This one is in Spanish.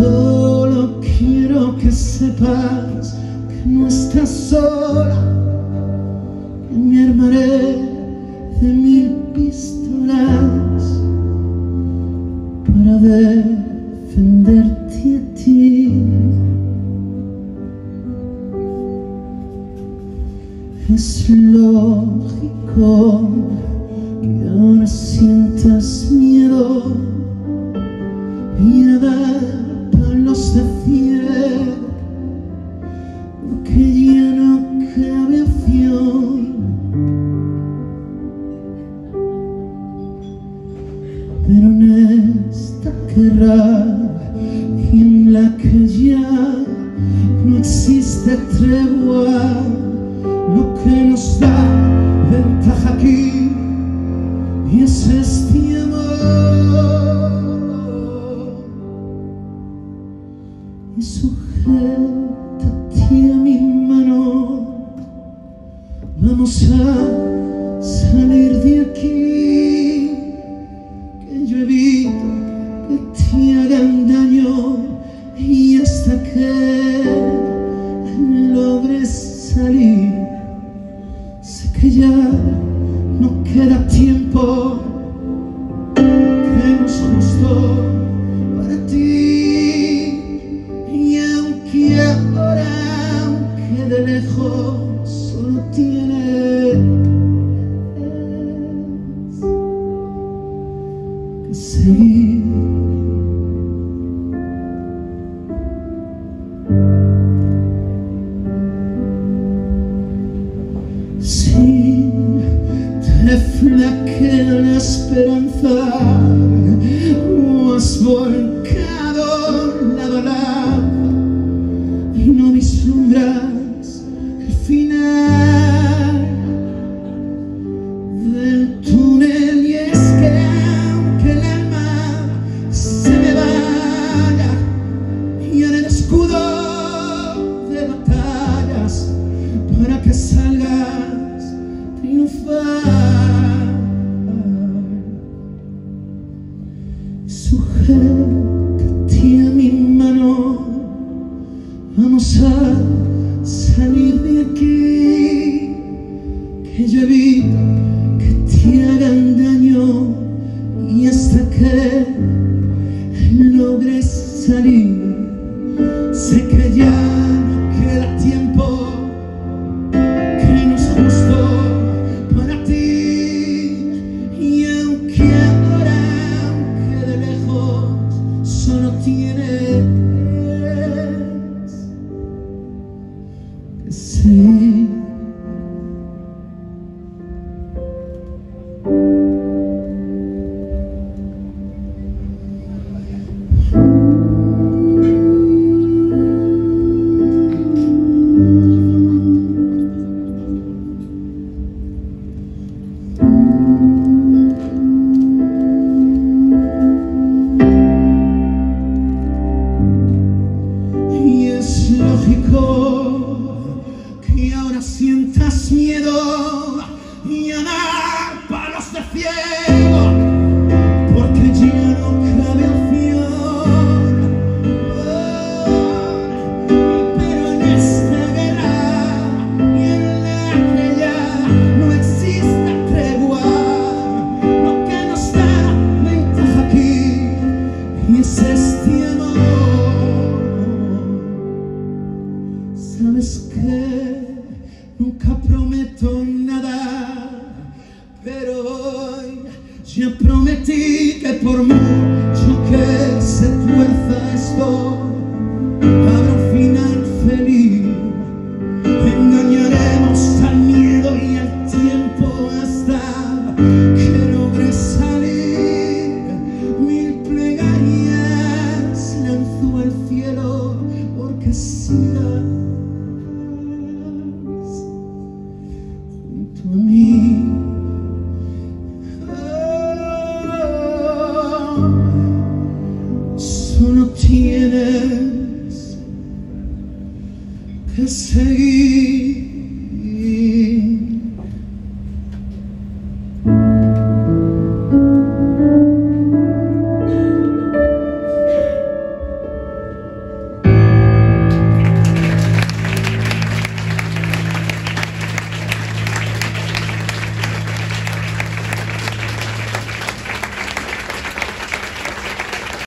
Solo quiero que sepas que no estás sola, que me armaré de 1000 pistolas para defenderte a ti. Es lógico que ahora sientas miedo y a dar palos de cielo, porque ya no cabe opción. Pero en esta guerra en la que ya no existe tregua, lo que nos da ventaja aquí y es este amor. Y sujétate a mi mano, vamos a salir de aquí, que yo evito que te hagan daño y hasta que logres salir, sé que ya no queda tiempo, que no es justo para ti. Y aunque ahora, aunque de lejos solo tienes que seguir. Si te flaquea la esperanza o has volcado lado a lado y no vislumbras el final del túnel, y es que aunque el alma se me vaya y haré el escudo de batallas para que salgas triunfar. Sujétate a mi mano, vamos a salir